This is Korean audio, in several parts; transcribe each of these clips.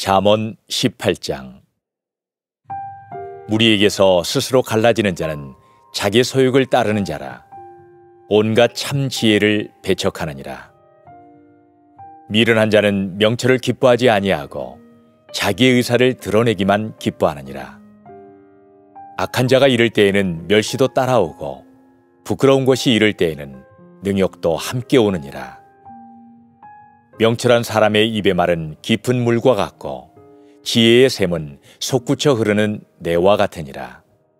잠언 18장. 무리에게서 스스로 갈라지는 자는 자기 소욕을 따르는 자라. 온갖 참 지혜를 배척하느니라. 미련한 자는 명철을 기뻐하지 아니하고 자기의 의사를 드러내기만 기뻐하느니라. 악한 자가 이를 때에는 멸시도 따라오고 부끄러운 것이 이를 때에는 능욕도 함께 오느니라. 명철한 사람의 입의 말은 깊은 물과 같고 지혜의 샘은 솟구쳐 흐르는 내와 같으니라.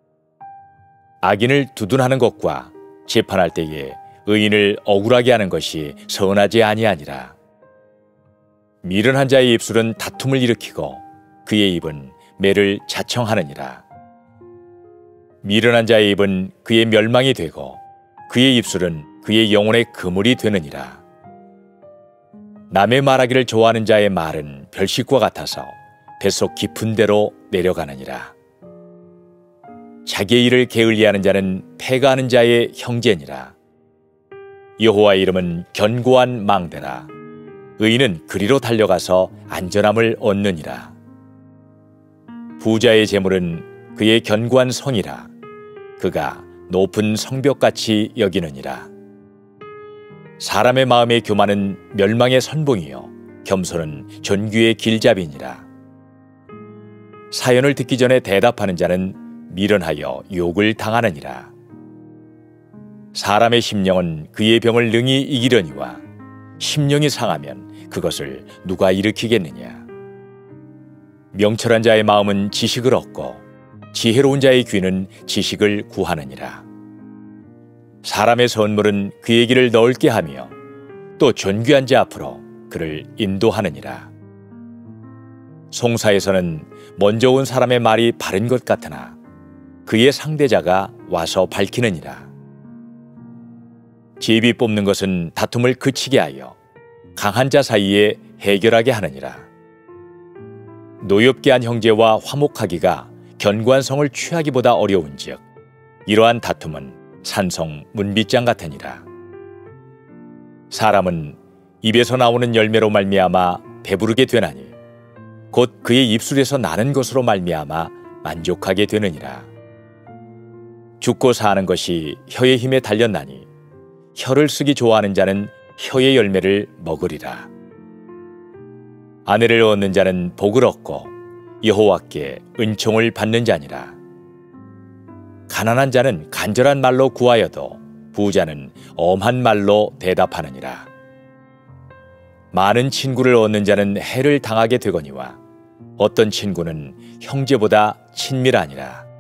악인을 두둔하는 것과 재판할 때에 의인을 억울하게 하는 것이 선하지 아니하니라. 미련한 자의 입술은 다툼을 일으키고 그의 입은 매를 자청하느니라. 미련한 자의 입은 그의 멸망이 되고 그의 입술은 그의 영혼의 그물이 되느니라. 남의 말하기를 좋아하는 자의 말은 별식과 같아서 뱃속 깊은 데로 내려가느니라. 자기의 일을 게을리하는 자는 패가하는 자의 형제니라. 여호와의 이름은 견고한 망대라. 의인은 그리로 달려가서 안전함을 얻느니라. 부자의 재물은 그의 견고한 성이라. 그가 높은 성벽같이 여기느니라. 사람의 마음의 교만은 멸망의 선봉이요 겸손은 존귀의 길잡이니라. 사연을 듣기 전에 대답하는 자는 미련하여 욕을 당하느니라. 사람의 심령은 그의 병을 능히 이기려니와 심령이 상하면 그것을 누가 일으키겠느냐. 명철한 자의 마음은 지식을 얻고 지혜로운 자의 귀는 지식을 구하느니라. 사람의 선물은 그의 길을 넓게 하며 또 존귀한 자 앞으로 그를 인도하느니라. 송사에서는 먼저 온 사람의 말이 바른 것 같으나 그의 상대자가 와서 밝히느니라. 제비 뽑는 것은 다툼을 그치게 하여 강한 자 사이에 해결하게 하느니라. 노엽게 한 형제와 화목하기가 견고한 성을 취하기보다 어려운즉 이러한 다툼은 산성 문빗장 같으니라. 사람은 입에서 나오는 열매로 말미암아 배부르게 되나니 곧 그의 입술에서 나는 것으로 말미암아 만족하게 되느니라. 죽고 사는 것이 혀의 힘에 달렸나니 혀를 쓰기 좋아하는 자는 혀의 열매를 먹으리라. 아내를 얻는 자는 복을 얻고 여호와께 은총을 받는 자니라. 가난한 자는 간절한 말로 구하여도 부자는 엄한 말로 대답하느니라. 많은 친구를 얻는 자는 해를 당하게 되거니와 어떤 친구는 형제보다 친밀하니라.